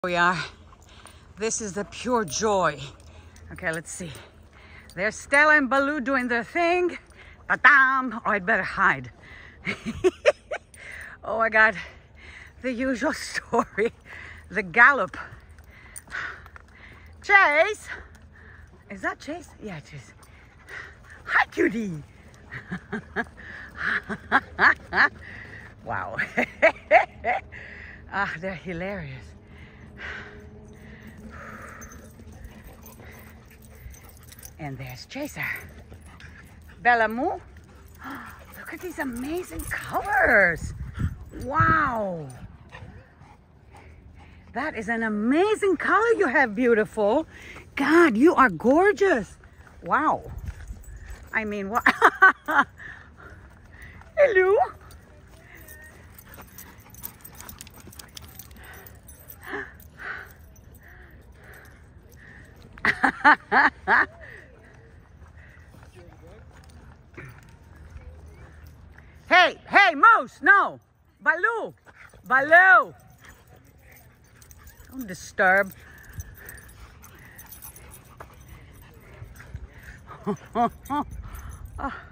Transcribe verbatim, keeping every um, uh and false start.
We are. This is the pure joy. Okay, let's see. There's Stella and Baloo doing their thing. Ba-dam! Oh, I'd better hide. Oh my God. The usual story. The gallop. Chase! Is that Chase? Yeah, Chase. Hi, cutie! Wow. Ah, they're hilarious. And there's Chaser. Bella Moo. Look at these amazing colors. Wow. That is an amazing color you have, beautiful. God, you are gorgeous. Wow. I mean, what? Hello. Hey, hey, Moose, no. Baloo, Baloo. Don't disturb. Oh.